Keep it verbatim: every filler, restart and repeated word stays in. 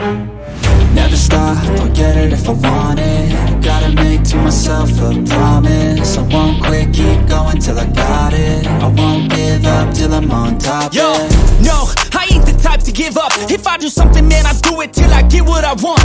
Never stop, I'll get it if I want it. Gotta make to myself a promise. I won't quit, keep going till I got it. I won't give up till I'm on top. Yo, yeah. no, I ain't the type to give up. If I do something, man, I do it till I get what I want.